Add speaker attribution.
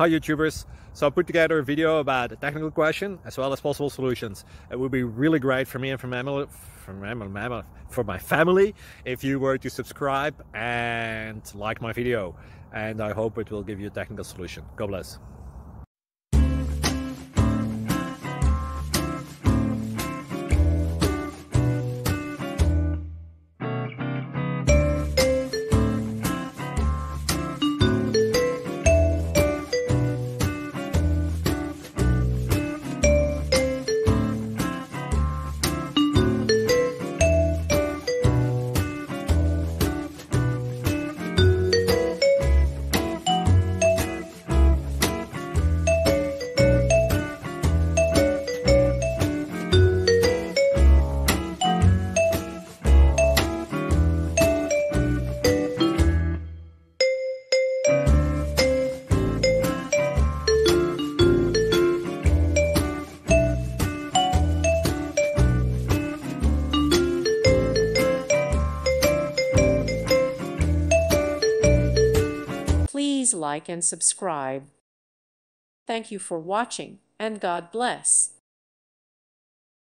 Speaker 1: Hi YouTubers! So I put together a video about a technical question as well as possible solutions. It would be really great for me and for my family if you were to subscribe and like my video. And I hope it will give you a technical solution. God bless.
Speaker 2: Please like and subscribe. Thank you for watching, and God bless.